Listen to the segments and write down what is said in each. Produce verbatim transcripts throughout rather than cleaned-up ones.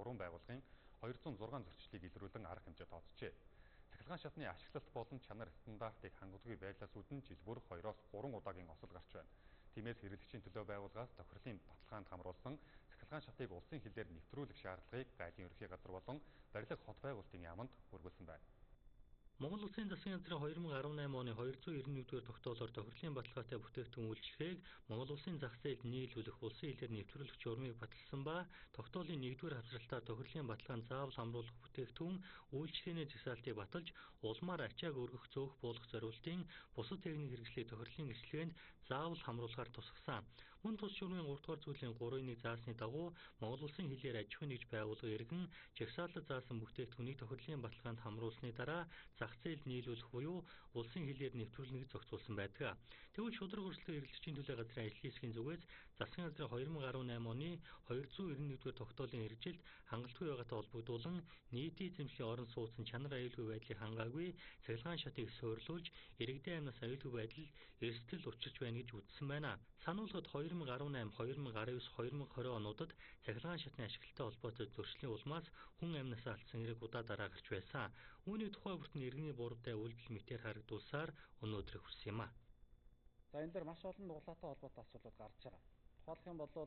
гурван байгууллагын хоёр зуун зургаан зөрчлийг илрүүлэн арга хэмжээ тооцжээ. Цахилгаан шатны ашиглалт болон чанар стандартыг хангалтгүй байдлаас үүдэн жил бүр хоёроос гурван удаагийн осол гарч байна. Тиймээс хэрэглэгчийн төлөө байгууллагаас тохирлын баталгаанд хамруулсан цахилгаан шатыг улсын хилээр нэвтрүүлэх шаардлагыг Гайдын ерөнхий газар болон барилга хот байгуулалтын яамд хүргэлсэн байна. Монгол Улсын засгийн газрын хоёр мың арван наймын оны хоёрдугаар ирнэ-нэгдүгээр тогтоолоор тохирлын баталгаатай бүтээгдэхүүн үйлчлэгийг Монгол Улсын зах зээлд нийлүүлэх улсын хилээр нэвтрүүлэх журмыг баталсан ба тогтоолын нэгдүгээр хавцралтаар тохирлын баталгаанд заавал хамруулах бүтээгдэхүүн үйлчлэгээний жагсаалтыг баталж улмаар ачааг өргөх зөөх буулгах зорилтын бусад техник хэрэгслийг тохирлын гэрчлэгээнд заавал хамруулахаар тусгасан. Мөн тус журмын гурав дугаар зүйлийн гурван нэг заасны дагуу Монгол Улсын хилээр аж ахуйн нэгж байгууллага иргэн жагсаалд заасан бүтээгдэхүүнийг тохирлын баталгаанд хамруулсны дараа зах зээлд нийлүүлэх буюу улсын хилээр нэвтрүүлнэг зохицуулсан байдаг. Тэгвэл шудраг өрсөлдөөн хэрэглэгчийн төлөө газрын ажлын хэсгийн зүгээс засгийн газрын хоёр мың арван наймын оны хоёрдугаар ирнэ-нэгдүгээр тогтоолын хэрэгжилт хангалтгүй байгаатай холбогдуулан нийтийн эзэмшлийн орон сууцсан чанар аюулгүй байдлыг хангаагүй цахилгаан шатыг суйрлуулж иргэдийн амнаас аюулгүй байдал эрсдэл учирч байна гэж үзсэн байна. Сануулгад хоёр мың арван найман, хоёр мың арван девять, хоёр мың двадцать онуудад цахилгаан шатны ашиглалтай холбоотой зөрчлийн улмаас хүн амнаас алдсан хэрэг удаа дараа гарч байсан. Үүний тухай бүртэн иргэний буруутай үйлдэл мэтээр харагдуулсаар өнөөдөр хүрсэн юм а. За энэ дээр маш олон дугуулаатай холбоотой асуудлууд гарч байгаа. Тухайлх юм бол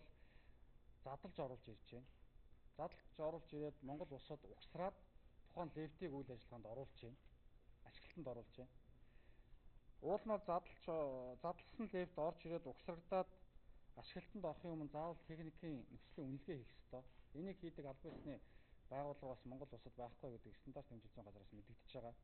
задлж оруулж ирж байна. Задлж оруулж ирээд Монгол улсад угсраад тухайн лифтийг үйл ажиллагаанд оруулж байна. Ашиглалтанд оруулж байна. Уулнаар задлж задлсан лифт орж ирээд угсрагдаад ашиглалтанд орохын өмнө заавал техникийн нөхцөлийн үнэлгээ хийх ёстой. Энийг хийдэг албан ёсны байгууллага бас Монгол улсад байхгүй гэдэг стандарт хэмжээ зүйн газраас мэдэгдэж байгаа.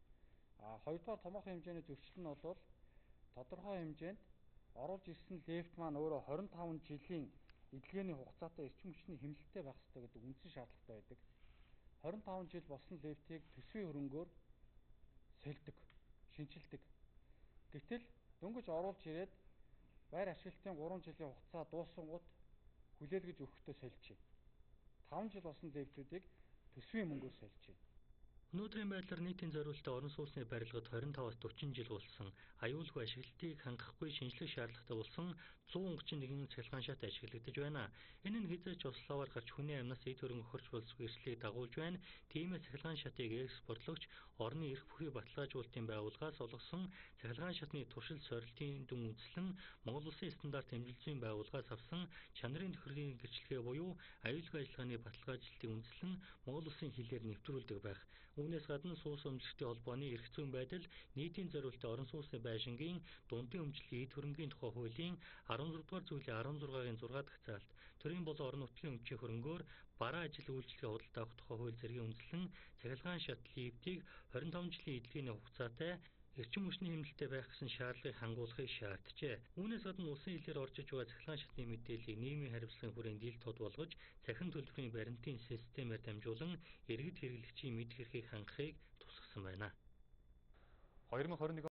А хоёрдугаар томоохон хэмжээний зөрчил нь бол тодорхой хэмжээнд оруулж ирсэн лифт маань өөрөө хорин таван жилийн эдлэгээний хугацаатай эрчим хүчний хэмнэлттэй байх ёстой гэдэг үндсэн шаардлагатай байдаг. хорин таван жил болсон лифтийг төсвийн хөрөнгөөр сольдог, шинжилдэг. Гэтэл дөнгөж оруулж ирээд байр ашиглалтын гурван жилийн хугацаа дуусангууд хүлээлгэж өгөхдөө сольж байна. таван жил болсон лифтүүдийг төсвийн мөнгөөр сольж байна. Өнөөдрийн байдлаар нийтийн зориулалтаа орон сууцны барилгад двадцать пять-аас дөрвөн жил болсон аюулгүй ашиглалтыг хангахгүй шинжлэх шаардлагатай болсон зуун гучин нэгэн цахилгаан шат ашиглагдаж байна. Энэ нь хязгаарч ословоор гарч хүний амнаас эд хөрөнгө өгч болзгүй эрсдлийг дагуулж байна. Тиймээс цахилгаан шатыг экспортлогч орны эрх бүхий баталгаажуулалтын байгууллагаас олгосон цахилгаан шатны туршил сорилтын дүн үзэсгэлэн Монгол Улсын стандарт хэмжээ зүйн байгууллагаас авсан чанарын тохирлын гэрчлэгээ буюу аюулгүй ажиллагааны баталгаажлалтын үндэслэн Монгол Улсын хилээр нэвтрүүлдэг байх. Үүнээс гадна суус өмчлөлтийн холбооны эрх зүйн байдал, нийтийн зориулалтын орон сууцны байшингийн дундын өмчлөлийн эд хөрөнгийн тухай хуулийн арван зургаадугаар зүйлийн арван зургагийн зургаадах заалт, төрийн болон орон нутгийн өмчийн хөрөнгөөр бараа ажил үйлчлэгээ худалдаа авах тухай хууль зэргийн үндэслэн цахилгаан шат лифтийг двадцать пять жилийн эдлэгээний хугацаатай эрчим хүчний хэмнэлттэй байх гэсэн шаардлагыг хангуулахыг шаарджээ. Үүнээс гадна улсын хилээр орж иж байгаа цахилгаан шатны мэдээллийг нийгмийн хариуцлагын хүрээнд ил тод болгож, цахин төлбөрийн баримтын системээр дамжуулан иргэд хэрэглэгчийн мэдэх эрхийг хангахыг тусгасан байна. хоёр мың двадцать нэг